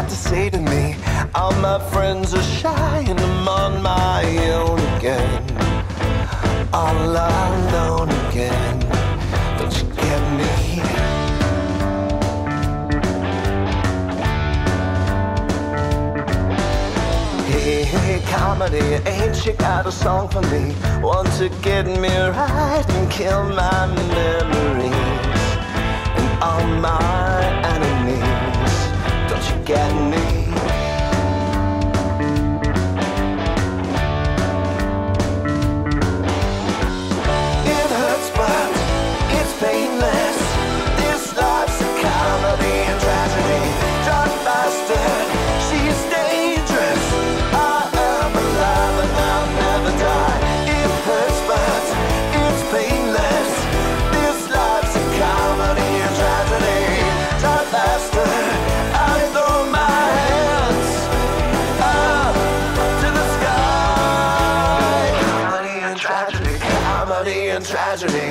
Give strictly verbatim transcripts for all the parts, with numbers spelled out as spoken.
got to say to me? All my friends are shy and I'm on my own again. All alone again. Don't you get me? Hey, hey, comedy, ain't you got a song for me? Want to get me right and kill my memories and all my enemies. Don't you get me? It hurts but it's painless. This life's a comedy and tragedy. Drug bastard, she's dangerous. I am alive and I'll never die. It hurts but it's painless. This life's a comedy and tragedy. Drug bastard, I throw my hands up to the sky. Comedy and tragedy, comedy and tragedy.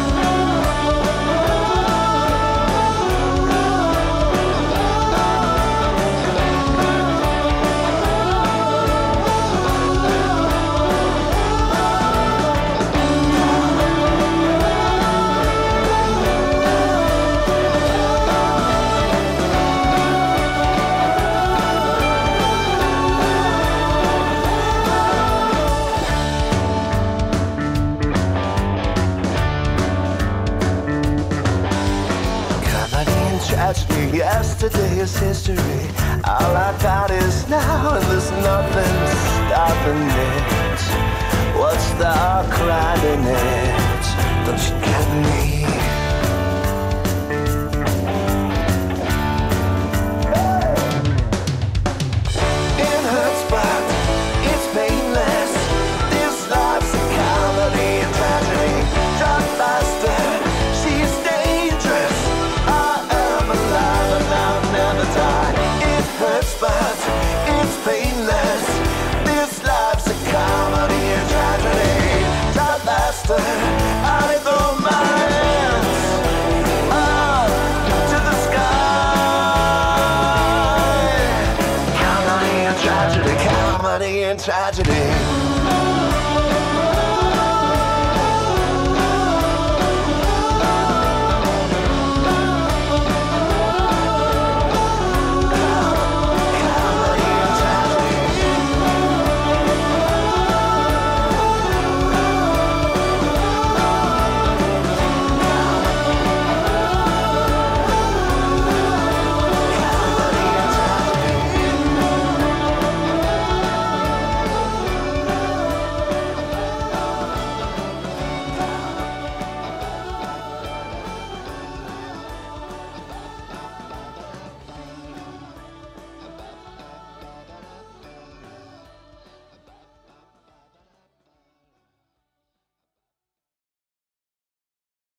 Tragedy, yesterday is history. All I got is now, and there's nothing stopping it. What's the crime in it? Don't you get me? It hurts but it's painless. This life's a comedy and tragedy. Drug bastard, she's dangerous. It hurts but it's painless. This life's a comedy and tragedy. Drug bastard, I throw my hands up to the sky. Comedy and tragedy, comedy and tragedy.